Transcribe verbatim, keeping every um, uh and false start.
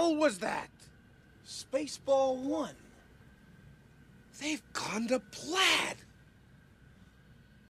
hell was that? Spaceball one. They've gone to Plaid.